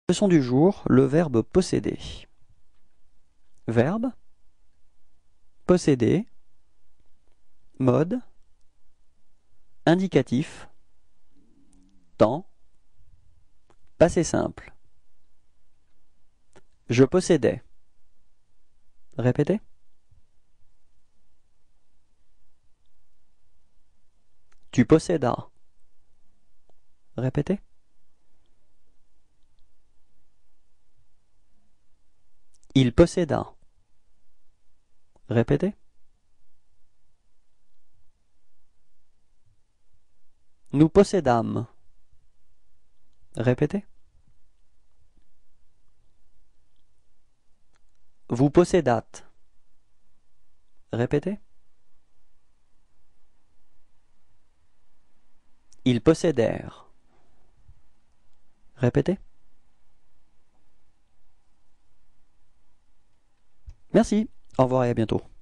Leçon du jour, le verbe posséder. Verbe, posséder, mode, indicatif, temps, passé simple. Je possédais. Répétez. Tu possédas. Répétez. Il posséda. Répétez. Nous possédâmes. Répétez. Vous possédâtes. Répétez. Ils possédèrent. Répétez. Merci. Au revoir et à bientôt.